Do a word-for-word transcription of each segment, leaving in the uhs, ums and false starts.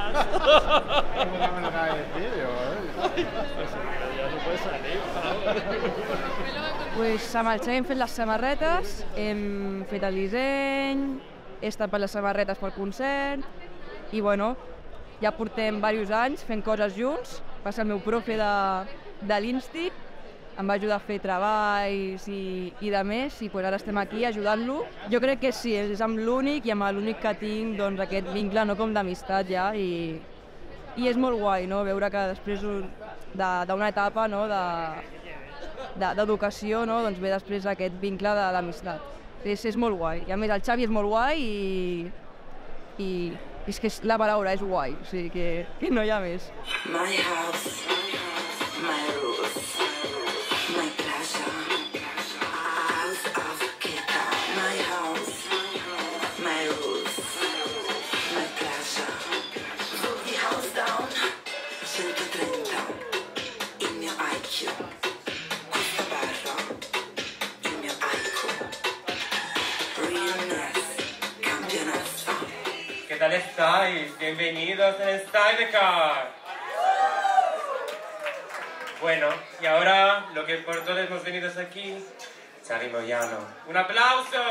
me lo acaba de decir, digo, ¿eh? Ya no puede salir. Pues amb el Xavi hem fet les samarretes, hem fet el disseny, he estat per les samarretes pel concert i bueno, ja portem diversos anys fent coses junts. Va ser el meu profe de, de l'Insti, em va ajudar a fer treballs i, i de més, i pues ara estem aquí ajudant-lo. Jo crec que sí, és amb l'únic i amb l'únic que tinc doncs, aquest vincle no, com d'amistat ja, i, i és molt guai no? Veure que després d'una etapa no? d'educació de, no? doncs ve després aquest vincle d'amistat. És, és molt guai, i a més el Xavi és molt guai i, i és que la paraula és guai, o sigui que, que no hi ha més. My house, my rules, my pleasure, house of Kita. My house, my rules, my pleasure. Put the house down, centotrenta, il mio I Q. Questa barra, il mio haiku. Realness, campionessa. ¿Qué tal estáis? Bienvenidos en Style the Car. Bueno, y ahora lo que por todos hemos venido aquí, Xavi Moyano. ¡Un aplauso!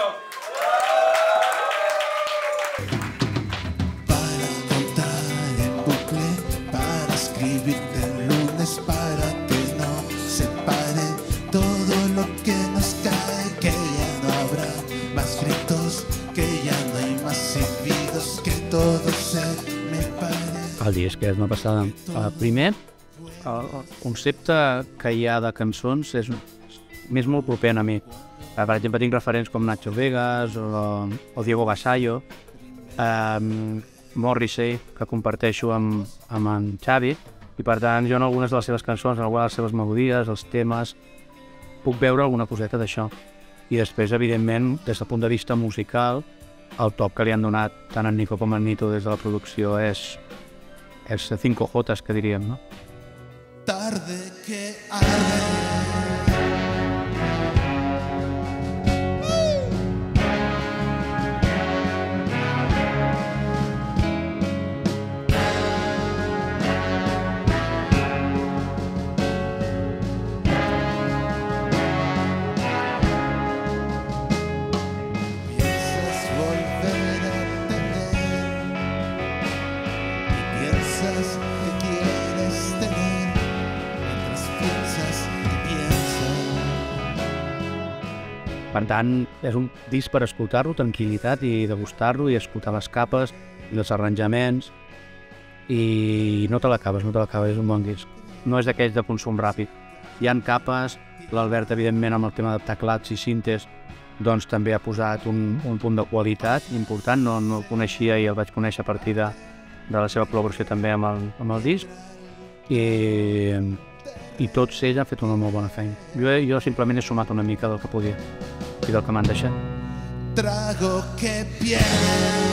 Para contar en bucle, para escribirte el lunes, para que no se pare todo lo que nos cae, que ya no habrá más gritos, que ya no hay más silbidos, que todo se me pare. El disc és una passada. Uh, primer, el, el concepte que hi ha de cançons és més molt proper a mi. Uh, per exemple, tinc referents com Nacho Vegas o, o Diego Vasallo, um, Morrissey, que comparteixo amb, amb en Xavi, i per tant jo en algunes de les seves cançons, en algunes de les seves melodies, els temes, puc veure alguna coseta d'això. I després, evidentment, des del punt de vista musical, el top que li han donat tant en Nico com en Nito des de la producció és és cinco jotes, que diríem, no? Tarde que arde. Per tant, és un disc per escoltar-lo, tranquil·litat, i degustar-lo, i escoltar les capes i els arranjaments, i no te l'acabes, no te l'acabes, és un bon disc. No és d'aquells de consum ràpid. Hi ha capes, l'Albert, evidentment, amb el tema de teclats i cintes, doncs també ha posat un, un punt de qualitat important, no, no el coneixia i el vaig conèixer a partir de, de la seva col·laboració també amb el, amb el disc, i, i tots ells han fet una molt bona feina. Jo, jo simplement he sumat una mica del que podia i del que m'han deixat. Trago que viene.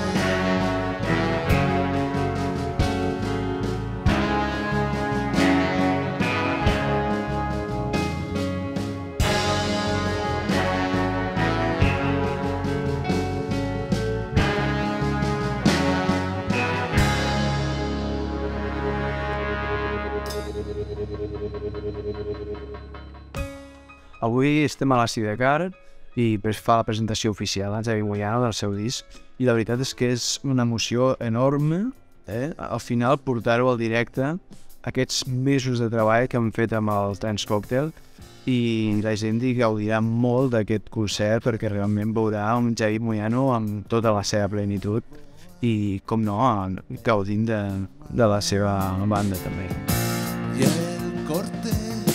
Avui estem a la Sidecar i fa la presentació oficial en Xavi Moyano del seu disc, i la veritat és que és una emoció enorme, eh? Al final portar-ho al directe, aquests mesos de treball que hem fet amb el Trans Cocktail, i la gent gaudirà molt d'aquest concert perquè realment veurà un Xavi Moyano amb tota la seva plenitud i, com no, gaudint de, de la seva banda també. Y el corte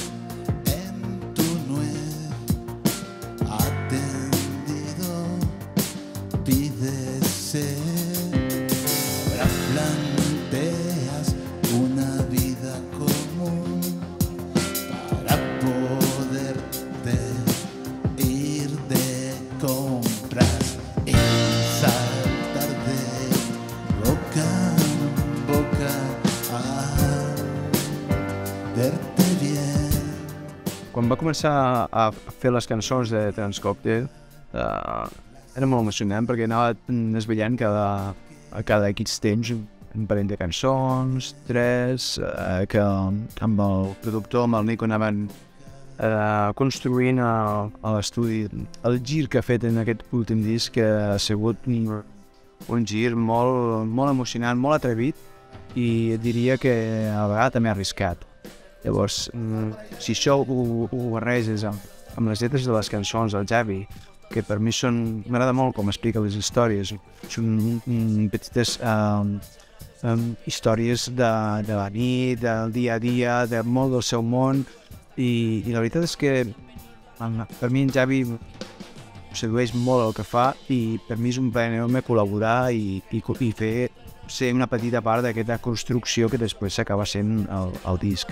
planteas una vida común para poderte ir de compras y saltar de boca en boca a verte bien. Quan va començar a fer les cançons de Trans Cocktail, eh, era molt emocionant perquè anava desvellant cada, a cada X temps un parell de cançons, tres, eh, que amb el productor, amb el Nico, anaven eh, construint a, a l'estudi. El gir que ha fet en aquest últim disc que ha sigut un, un gir molt, molt emocionant, molt atrevit i diria que a vegades també arriscat. Llavors, si això ho, ho barreges amb, amb les lletres de les cançons del Javi, que per mi són, m'agrada molt com explica les històries, són um, petites um, um, històries de, de la nit, del dia a dia, de molt del seu món, i, i la veritat és que per mi en Javi sedueix molt el que fa i per mi és un plaer enorme col·laborar i, i, i fer ser una petita part d'aquesta construcció que després s'acaba sent el, el disc.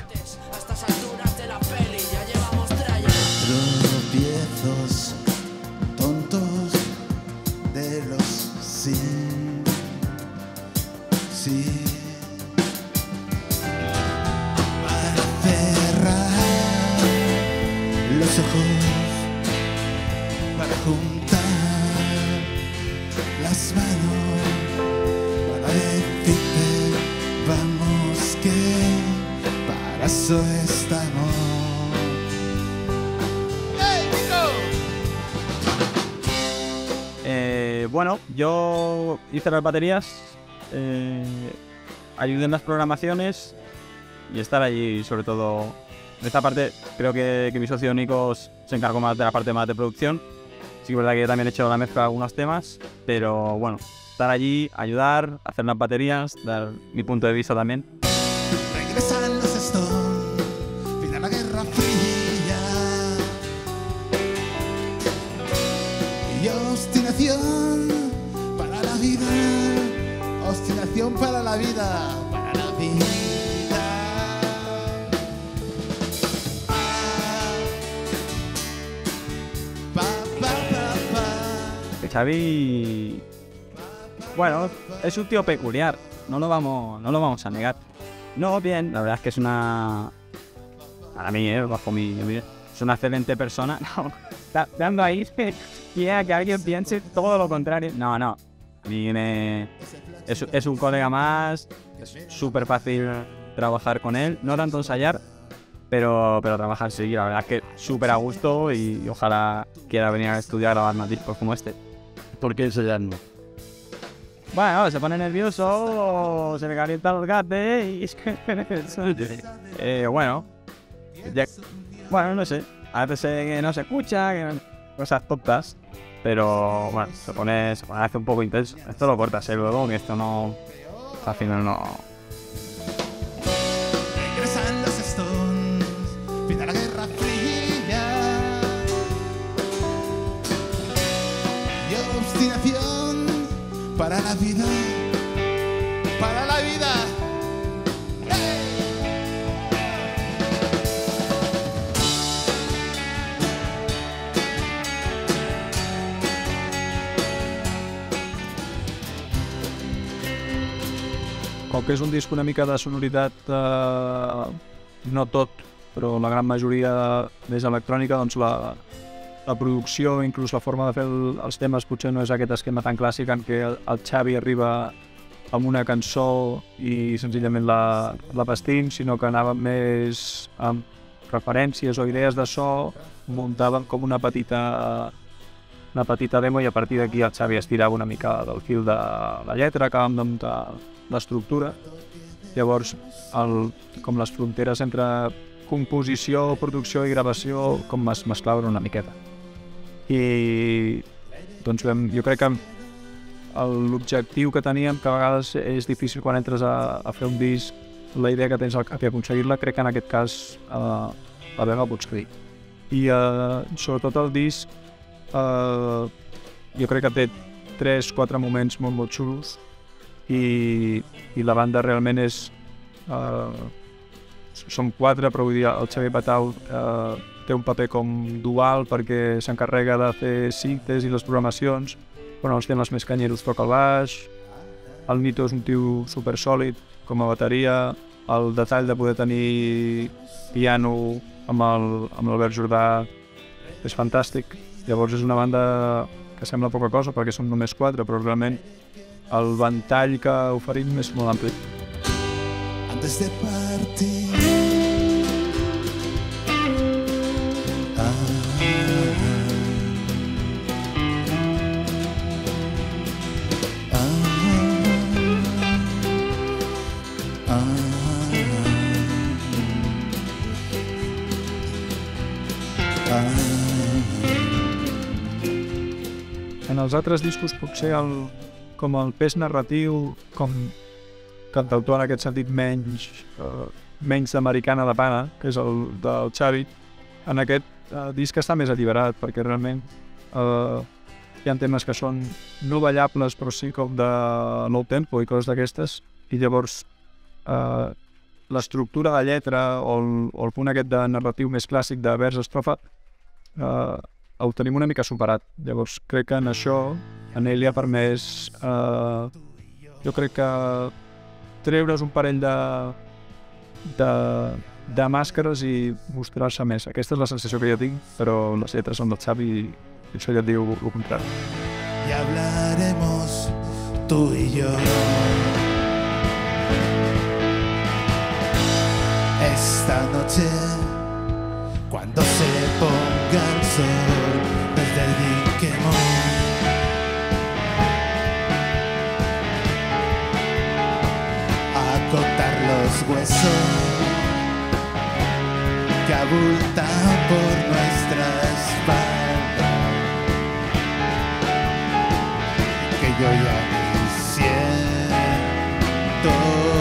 Tropiezos tontos de los sí, sí, para cerrar los ojos, para juntar las manos, para decirte vamos que para eso estamos. Eh, bueno, yo hice las baterías, eh, ayudé en las programaciones y estar allí, sobre todo en esta parte. Creo que, que mi socio Nico se encargó más de la parte más de producción. Sí que es verdad que yo también he hecho la mezcla de algunos temas, pero bueno, estar allí, ayudar, hacer las baterías, dar mi punto de vista también. Regresan los Stones, fin de la Guerra Fría y obstinación para la vida, obstinación para la vida, para la vida. Pa, pa, pa, pa. Que Xavi, bueno, es un tío peculiar, no lo vamos, no lo vamos a negar. No, bien, la verdad es que es una, para mí, eh, bajo mi, mi es una excelente persona. No, está dando ahí que, yeah, que alguien piense todo lo contrario. No, no, a mí me, es, es un colega más, es súper fácil trabajar con él, no tanto ensayar, pero, pero trabajar sí, la verdad es que súper a gusto y, y ojalá quiera venir a estudiar a grabar más discos como este. ¿Por qué ensayando? Bueno, se pone nervioso o se le calienta el gate y es que... eh, bueno, ya, bueno, no sé, a veces eh, no se escucha, que no, cosas tontas, pero bueno, se pone, se pone a veces un poco intenso. Esto lo cortas eh, luego, que esto no, al final no... Regresan los Stones, fin de la Guerra Fría y obstinación para la vida, para la vida. Com que és un disc una mica de sonoritat, eh, no tot, però la gran majoria més electrònica, doncs la, la producció, inclús la forma de fer el, els temes, potser no és aquest esquema tan clàssic en què el, el Xavi arriba amb una cançó i senzillament la, la vestim, sinó que anàvem més amb referències o idees de so, muntàvem com una petita, una petita demo i a partir d'aquí el Xavi estirava una mica del fil de la lletra, acabàvem de muntar l'estructura. Llavors, el, com les fronteres entre composició, producció i gravació com es mesclaven una miqueta. I doncs vam, jo crec que l'objectiu que teníem, que a vegades és difícil quan entres a, a fer un disc, la idea que tens al cap i aconseguir-la, crec que en aquest cas eh, la vam aconseguir. I eh, sobretot el disc eh, jo crec que té tres quatre moments molt molt xulos i, i la banda realment és eh, som quatre, però vull dir, el Xavi Patau eh, té un paper com dual perquè s'encarrega de fer cintes i les programacions, però els temes més canyeros toca el baix, el Nito és un tio super sòlid com a bateria, el detall de poder tenir piano amb l'Albert Jordà és fantàstic. Llavors és una banda que sembla poca cosa perquè som només quatre, però realment el ventall que oferim és molt ampli. Antes de partir, ah, ah, ah, ah, ah. En els altres discos potser el, com el pes narratiu, com cantautor en aquest sentit menys, uh, menys d'americana de pana, que és el del Xavi, en aquest uh, disc està més alliberat, perquè realment uh, hi ha temes que són no ballables, però sí com de low tempo i coses d'aquestes, i llavors uh, l'estructura de lletra o el, o el punt aquest de narratiu més clàssic de vers-estrofa uh, ho tenim una mica superat. Llavors crec que en això en ell li ha permès uh, jo crec que treure's un parell de, de, de màscares i mostrar-se més. Aquesta és la sensació que jo tinc, però les lletres són del Xavi i això ja et diu el contrari. Y hablaremos tú y yo. Esta noche, cuando se ponga el sol, nos dediquemos a cortar los huesos que abultan por nuestra espalda, que yo ya ni siento.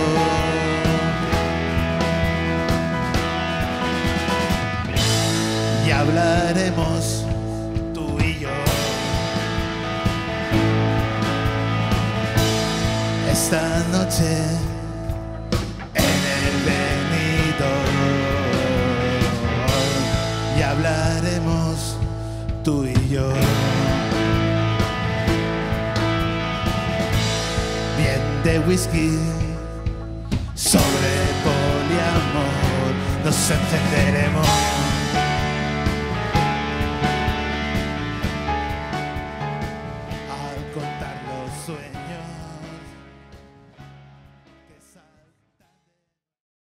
Y hablaremos tú y yo esta noche en el venidor. Y hablaremos tú y yo bien de whisky, sobre poliamor. Nos encenderemos